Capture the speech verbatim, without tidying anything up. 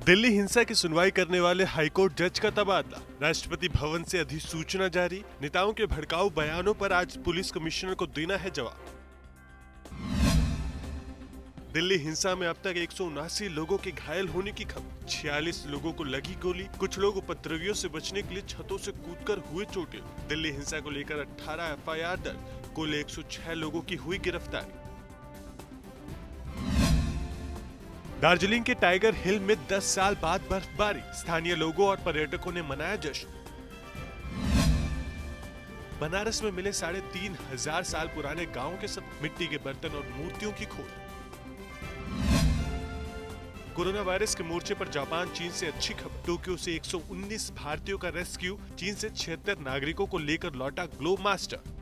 दिल्ली हिंसा की सुनवाई करने वाले हाईकोर्ट जज का तबादला। राष्ट्रपति भवन से अधिसूचना जारी। नेताओं के भड़काऊ बयानों पर आज पुलिस कमिश्नर को देना है जवाब। दिल्ली हिंसा में अब तक एक सौ उनासी लोगों के घायल होने की खबर। छियालीस लोगों को लगी गोली। कुछ लोग उपद्रवियों से बचने के लिए छतों से कूदकर हुए चोटिल। दिल्ली हिंसा को लेकर अठारह एफ आई आर दर्ज। कुल एक सौ छह लोगों की हुई गिरफ्तारी। दार्जिलिंग के टाइगर हिल में दस साल बाद बर्फबारी। स्थानीय लोगों और पर्यटकों ने मनाया जश्न। बनारस में मिले साढ़े तीन हजार साल पुराने गांवों के सब मिट्टी के बर्तन और मूर्तियों की खोज। कोरोना वायरस के मोर्चे पर जापान चीन से अच्छी खबर। टोक्यो से एक सौ उन्नीस भारतीयों का रेस्क्यू। चीन से छिहत्तर नागरिकों को लेकर लौटा ग्लोब मास्टर।